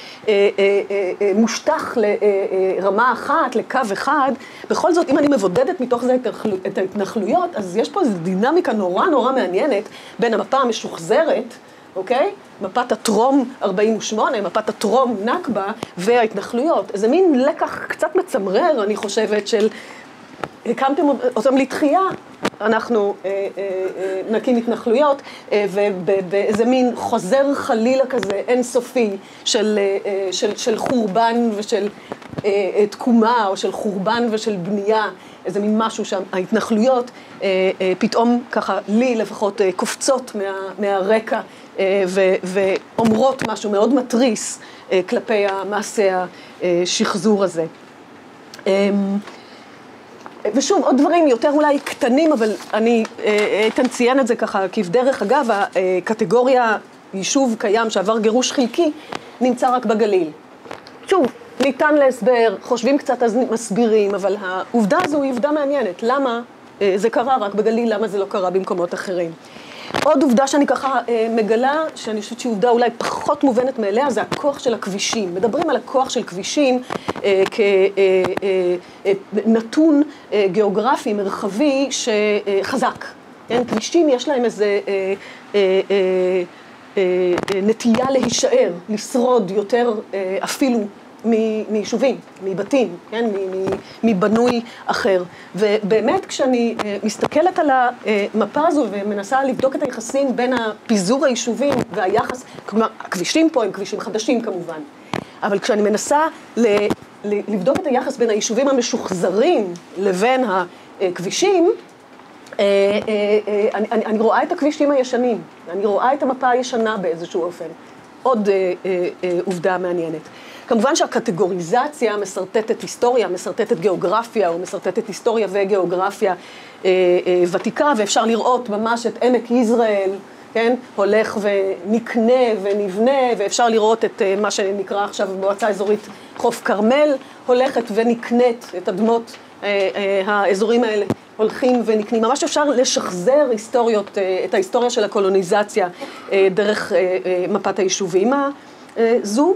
מושטח לרמה אחת, לקו אחד, בכל זאת אם אני מבודדת מתוך זה את ההתנחלויות, אז יש פה איזו דינמיקה נורא מעניינת בין המפה המשוחזרת, אוקיי? מפת הטרום 48, מפת הטרום נכבה וההתנחלויות. איזה מין לקח קצת מצמרר, אני חושבת, של הקמתם אותם לתחייה, אנחנו נקים התנחלויות, ובאיזה מין חוזר חלילה כזה אינסופי של חורבן ושל תקומה, או של חורבן ושל בנייה, איזה מין משהו שההתנחלויות פתאום ככה, לי לפחות, קופצות מהרקע, ואומרות משהו מאוד מטריס כלפי המעשה השחזור הזה. ושוב, עוד דברים יותר אולי קטנים, אבל אני ציין את זה ככה, כבדרך אגב, הקטגוריה יישוב קיים שעבר גירוש חלקי, נמצא רק בגליל. שוב, ניתן להסבר, חושבים קצת אז מסבירים, אבל העובדה הזו היא עובדה מעניינת. למה זה קרה רק בגליל, למה זה לא קרה במקומות אחרים? עוד עובדה שאני ככה מגלה, שאני חושבת שהיא עובדה אולי פחות מובנת מאליה, זה הכוח של הכבישים. מדברים על הכוח של כבישים כנתון גיאוגרפי, מרחבי, שחזק. כן? כבישים יש להם איזה נטייה להישאר, לשרוד יותר אפילו מיישובים, מבתים, כן? מבנוי אחר. ובאמת כשאני מסתכלת על המפה הזו ומנסה לבדוק את היחסים בין הפיזור היישובים והיחס, כלומר, הכבישים פה הם כבישים חדשים כמובן, אבל כשאני מנסה לבדוק את היחס בין היישובים המשוחזרים לבין הכבישים, אני רואה את הכבישים הישנים, אני רואה את המפה הישנה באיזשהו אופן. עוד עובדה מעניינת. כמובן שהקטגוריזציה מסרטטת היסטוריה, מסרטטת גיאוגרפיה, או מסרטטת היסטוריה וגיאוגרפיה ותיקה, ואפשר לראות ממש את עמק יזרעאל, כן? הולך ונקנה ונבנה, ואפשר לראות את מה שנקרא עכשיו במועצה האזורית חוף כרמל, הולכת ונקנית את אדמות האזורים האלה. הולכים ונקנים. ממש אפשר לשחזר היסטוריות, את ההיסטוריה של הקולוניזציה דרך מפת היישובים הזו.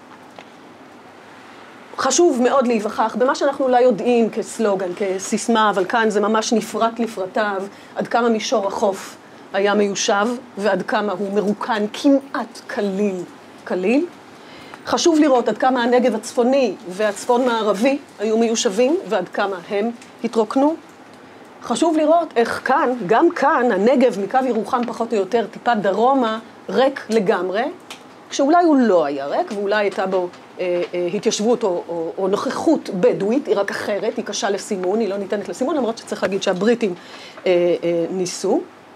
חשוב מאוד להיווכח במה שאנחנו אולי יודעים כסלוגן, כסיסמה, אבל כאן זה ממש נפרט לפרטיו, עד כמה מישור החוף היה מיושב ועד כמה הוא מרוקן כמעט כליל. חשוב לראות עד כמה הנגב הצפוני והצפון מערבי היו מיושבים ועד כמה הם התרוקנו. חשוב לראות איך כאן, גם כאן, הנגב מקו ירוחם פחות או יותר טיפה דרומה, ריק לגמרי, כשאולי הוא לא היה ריק, ואולי הייתה בו התיישבות או נוכחות בדואית, היא רק אחרת, היא קשה לסימון, היא לא ניתנת לסימון, למרות שצריך להגיד שהבריטים ניסו.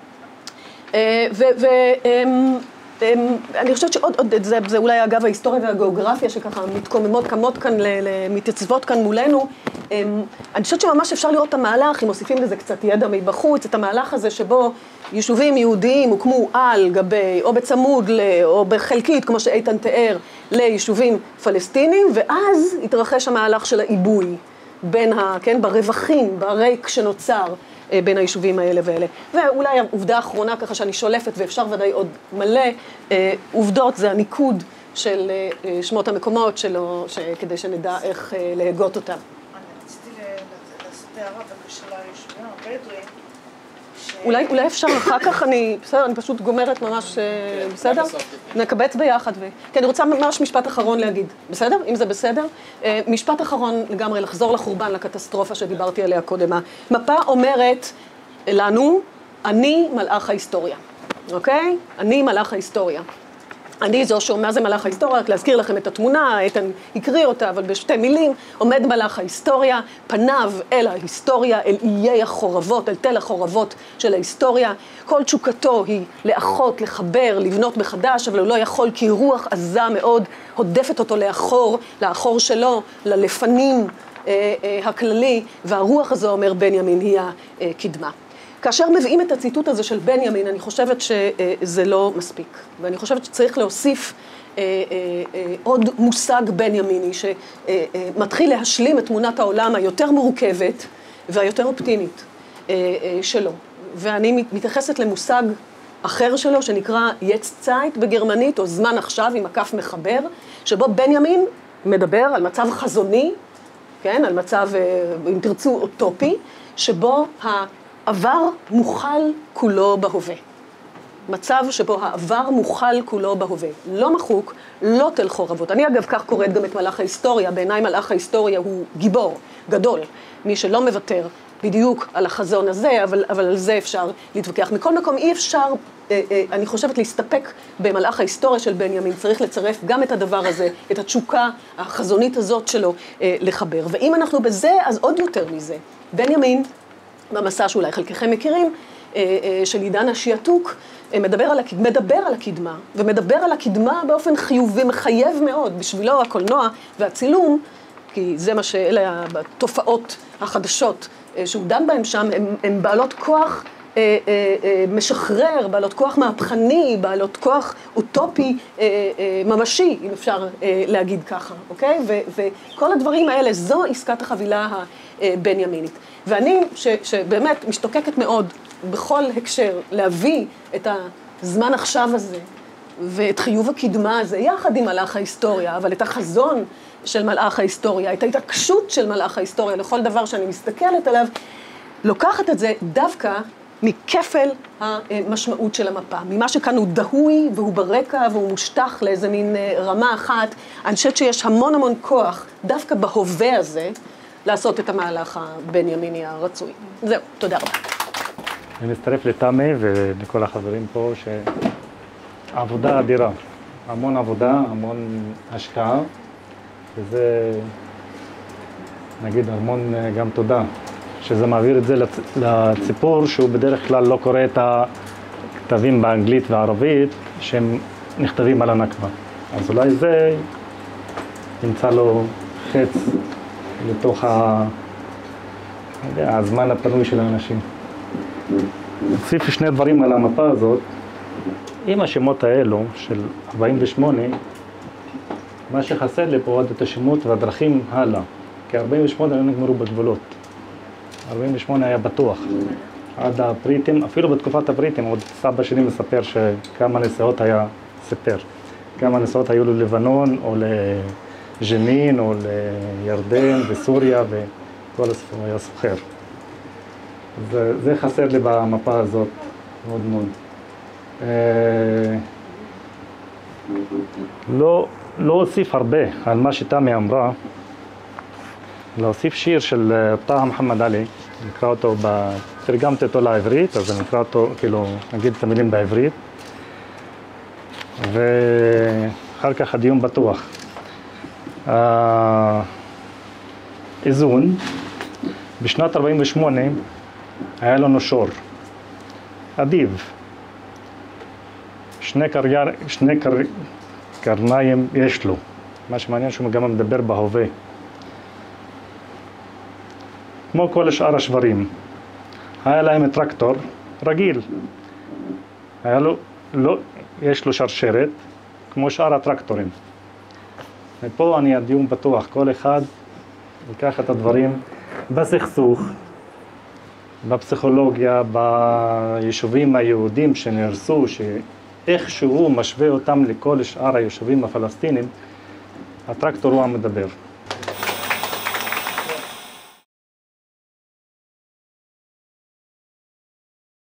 אני חושבת שעוד, זה אולי אגב ההיסטוריה והגיאוגרפיה שככה מתקוממות, קמות כאן, מתייצבות כאן מולנו, אני חושבת שממש אפשר לראות את המהלך, אם מוסיפים לזה קצת ידע מבחוץ, את המהלך הזה שבו יישובים יהודיים הוקמו על גבי, או בצמוד, או בחלקית, כמו שאיתן תיאר, ליישובים פלסטינים, ואז התרחש המהלך של העיבוי בין ברווחים, בריק שנוצר בין היישובים האלה ואלה. ואולי העובדה האחרונה, ככה שאני שולפת, ואפשר ודאי עוד מלא עובדות, זה הניקוד של שמות המקומות שלו, כדי שנדע איך להגות אותם. אני רציתי לעשות הערה בקשר ליישובים הבדואים. אולי אפשר אחר כך, בסדר, אני פשוט גומרת ממש, בסדר? נקבץ ביחד. כי אני רוצה ממש משפט אחרון להגיד, בסדר? אם זה בסדר? משפט אחרון לגמרי, לחזור לחורבן, לקטסטרופה שדיברתי עליה קודם. המפה אומרת לנו, אני מלאך ההיסטוריה, אוקיי? אני מלאך ההיסטוריה. אני זו שאומר זה מלאך ההיסטוריה, רק להזכיר לכם את התמונה, איתן הקריא אותה, אבל בשתי מילים, עומד מלאך ההיסטוריה, פניו אל ההיסטוריה, אל איי החורבות, אל תל החורבות של ההיסטוריה. כל תשוקתו היא לאחות, לחבר, לבנות מחדש, אבל הוא לא יכול כי רוח עזה מאוד הודפת אותו לאחור שלו, ללפנים הכללי, והרוח הזו, אומר בנימין, היא הקדמה. כאשר מביאים את הציטוט הזה של בנימין, אני חושבת שזה לא מספיק. ואני חושבת שצריך להוסיף עוד מושג בנימיני, שמתחיל להשלים את תמונת העולם היותר מורכבת והיותר אופטימית שלו. ואני מתייחסת למושג אחר שלו, שנקרא יצצייט בגרמנית, או זמן עכשיו עם הכף מחבר, שבו בנימין מדבר על מצב חזוני, כן? על מצב, אם תרצו, אוטופי, שבו העבר מוכל כולו בהווה. מצב שבו העבר מוכל כולו בהווה. לא מחוק, לא תל חורבות. אני אגב כך קוראת גם את מלאך ההיסטוריה. בעיניי מלאך ההיסטוריה הוא גיבור, גדול. מי שלא מוותר בדיוק על החזון הזה, אבל על זה אפשר להתווכח. מכל מקום אי אפשר, אני חושבת, להסתפק במלאך ההיסטוריה של בנימין. צריך לצרף גם את הדבר הזה, את התשוקה החזונית הזאת שלו לחבר. ואם אנחנו בזה, אז עוד יותר מזה. בנימין, במסע שאולי חלקכם מכירים, של עידן השיעתוק, מדבר על הקדמה, ומדבר על הקדמה באופן חיובי, מחייב מאוד. בשבילו הקולנוע והצילום, כי זה מה שאלה התופעות החדשות שהוא דן בהם שם, הן בעלות כוח משחרר, בעלות כוח מהפכני, בעלות כוח אוטופי ממשי, אם אפשר להגיד ככה, אוקיי? וכל הדברים האלה, זו עסקת החבילה הבנימינית. ואני, שבאמת משתוקקת מאוד בכל הקשר להביא את הזמן עכשיו הזה, ואת חיוב הקדמה הזה, יחד עם מלאך ההיסטוריה, אבל את החזון של מלאך ההיסטוריה, את ההתעקשות של מלאך ההיסטוריה, לכל דבר שאני מסתכלת עליו, לוקחת את זה דווקא מכפל המשמעות של המפה. ממה שכאן הוא דהוי והוא ברקע והוא מושטח לאיזה מין רמה אחת, אני חושבת שיש המון המון כוח דווקא בהווה הזה, לעשות את המהלך הבנימיני הרצוי. זהו, תודה רבה. אני מצטרף לתמי ולכל החברים פה שעבודה אדירה, המון עבודה, המון השקעה, וזה נגיד המון גם תודה, שזה מעביר את זה לציבור שהוא בדרך כלל לא קורא את הכתבים באנגלית וערבית שהם נכתבים על הנכבה. אז אולי זה ימצא לו חץ לתוך הזמן הפנוי של האנשים. נוסיף שני דברים על המפה הזאת. עם השמות האלו של 48, מה שחסר לי פה עוד את השמות והדרכים הלאה. כי 48 לא נגמרו בגבולות. 48 היה בטוח. עד הבריטים, אפילו בתקופת הבריטים, עוד סבא שלי מספר שכמה נסיעות היה סיפר. כמה נסיעות היו ללבנון או לג'נין או לירדן וסוריה וכל הסיפור היה סוחר. זה חסר לי במפה הזאת מאוד מאוד. לא אוסיף הרבה על מה שתמי אמרה, להוסיף שיר של טאהא מוחמד עלי, נקרא אותו, תרגמתי אותו לעברית, אז אני אקרא אותו, כאילו, נגיד את המילים בעברית, ואחר כך הדיון בטוח. איזון, בשנת 48 היה לנו שור, אדיב, שני קרניים יש לו, מה שמעניין שהוא גם מדבר בהווה. כמו כל שאר השברים. היה להם טרקטור רגיל. היה לו, לא, יש לו שרשרת, כמו שאר הטרקטורים. ופה אני הדיון פתוח, כל אחד ייקח את הדברים בסכסוך, בפסיכולוגיה, ביישובים היהודים שנהרסו, שאיכשהו משווה אותם לכל שאר היישובים הפלסטינים, הטרקטור הוא המדבר.